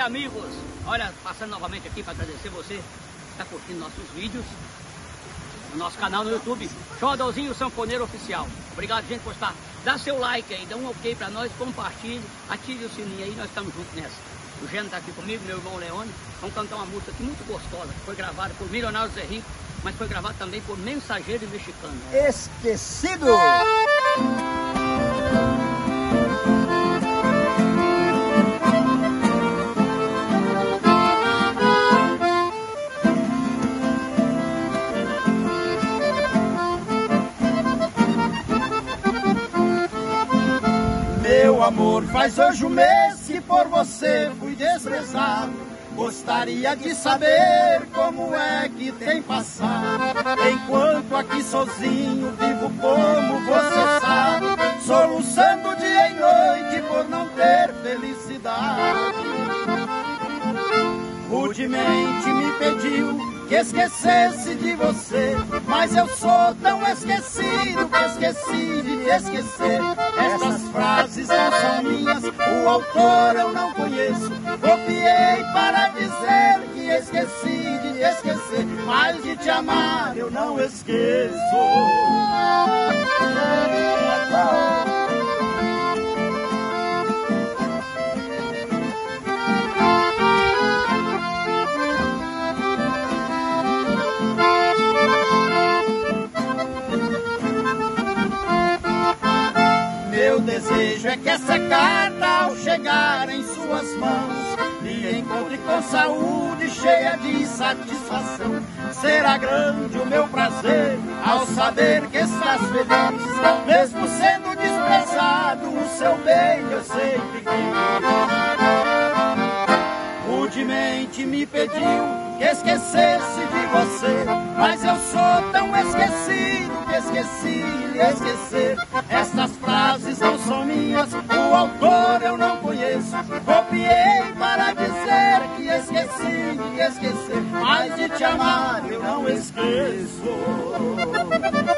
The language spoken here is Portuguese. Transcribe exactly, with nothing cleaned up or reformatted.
Olha, amigos, olha, passando novamente aqui para agradecer você que está curtindo nossos vídeos no nosso canal no YouTube, Xodózinho Sanfoneiro Oficial. Obrigado, gente, por estar. Dá seu like aí, dá um ok para nós, compartilhe, ative o sininho aí, nós estamos juntos nessa. O Gênio está aqui comigo, meu irmão Leone. Vamos cantar uma música aqui muito gostosa, que foi gravada por Milionário Zé Rico, mas foi gravada também por Mensageiro Mexicano. Esquecido! Meu amor, faz hoje um mês que por você fui desprezado. Gostaria de saber como é que tem passado. Enquanto aqui sozinho vivo como você sabe, soluçando dia e noite por não ter felicidade. Rudemente me pediu que esquecesse de você, mas eu sou tão esquecido que esqueci de te esquecer. Essas frases não são minhas, o autor eu não conheço. Copiei para dizer que esqueci de te esquecer, mas de te amar eu não esqueço. Meu desejo é que essa carta, ao chegar em suas mãos, me encontre com saúde, cheia de satisfação. Será grande o meu prazer ao saber que estás feliz, mesmo sendo desprezado, o seu bem eu sempre quis. Rudemente me pediu que esquecesse de você, mas eu sou tão esquecido que esqueci de esquecer. Estas frases não são minhas, o autor eu não conheço. Copiei para dizer que esqueci de esquecer, mas de te amar eu não esqueço.